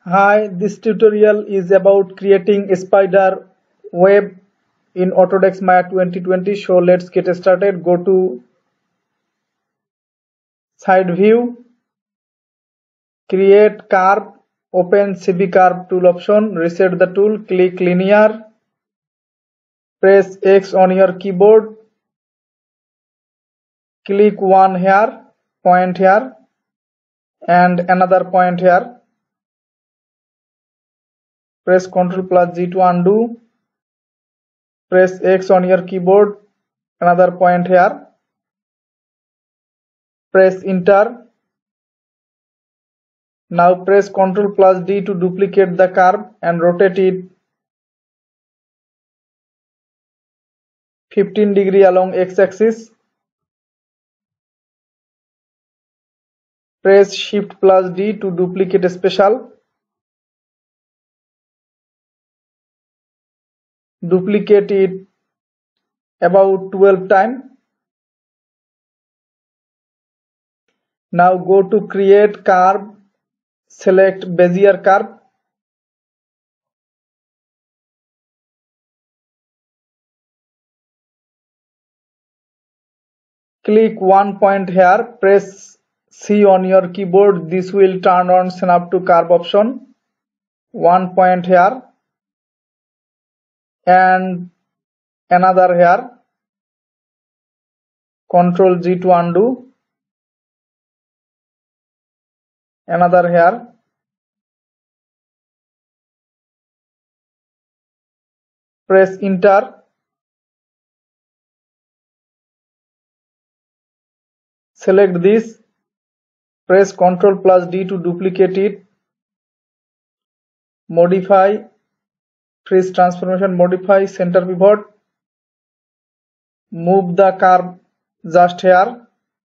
Hi, this tutorial is about creating a spider web in Autodesk Maya 2020. So let's get started. Go to side view, create curve, open CV curve tool option, reset the tool, click linear, press X on your keyboard, click one here, point here, and another point here. Press Ctrl plus G to undo. Press X on your keyboard, another point here. Press enter. Now press Ctrl plus D to duplicate the curve and rotate it 15 degree along x-axis. Press Shift plus D to duplicate a special. Duplicate it about 12 times. Now go to create curve, select Bezier curve. Click one point here, press C on your keyboard. This will turn on snap to curve option. One point here and another here. Ctrl G to undo. Another here. Press enter. Select this. Press Ctrl plus D to duplicate it. Modify, freeze transformation, modify, center pivot. Move the curve just here.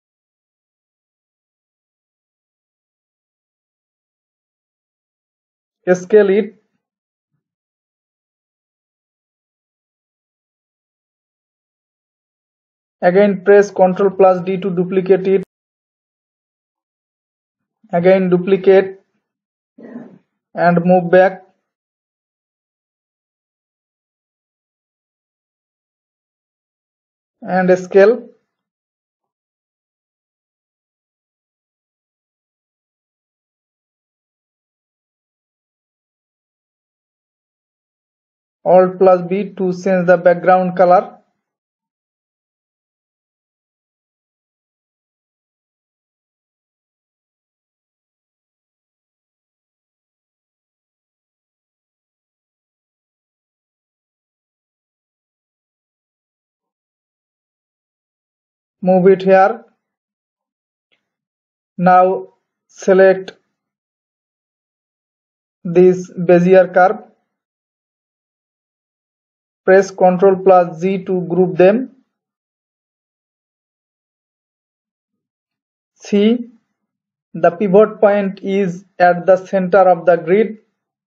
Scale it. Again press Ctrl plus D to duplicate it. Again duplicate and move back. And scale. Alt plus B to change the background color. Move it here. Now select this Bezier curve. Press Ctrl plus Z to group them. See, the pivot point is at the center of the grid.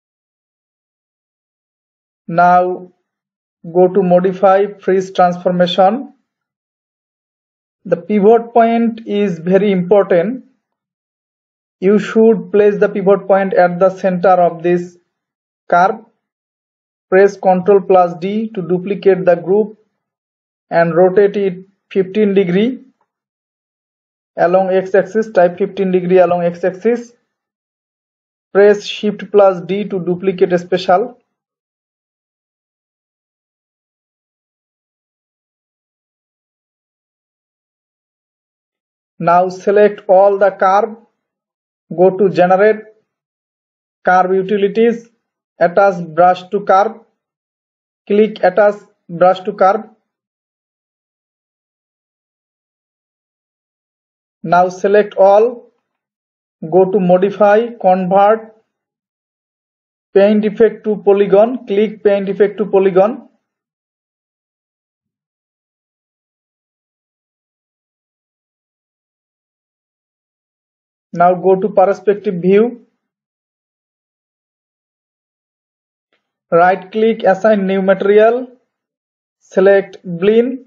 Now go to modify, freeze transformation. The pivot point is very important. You should place the pivot point at the center of this curve. Press Ctrl plus D to duplicate the group and rotate it 15 degree along x-axis. Type 15 degree along x-axis. Press Shift plus D to duplicate a special. Now select all the curve. Go to generate, curve utilities, attach brush to curve. Click attach brush to curve. Now select all. Go to modify, convert, paint effect to polygon. Click paint effect to polygon. Now go to perspective view. Right click, assign new material. Select Blend.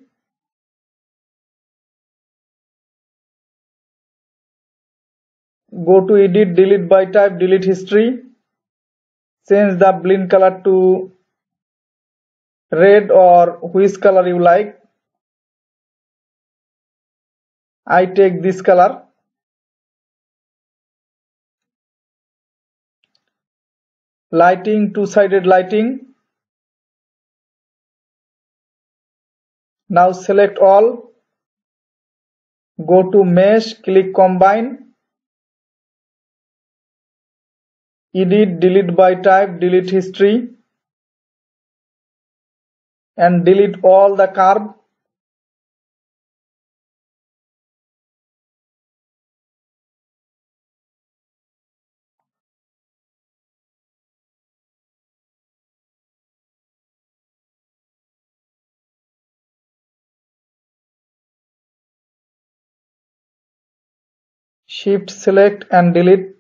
Go to edit, delete by type, delete history. change the blend color to red or which color you like. I take this color. Lighting, two-sided lighting. Now select all. Go to mesh, click combine. Edit, delete by type, delete history. And delete all the curve. Shift select and delete.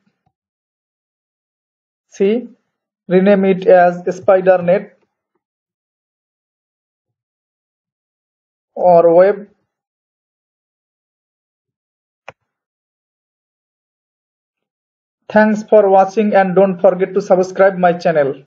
See, rename it as spider net or web. Thanks for watching and don't forget to subscribe my channel.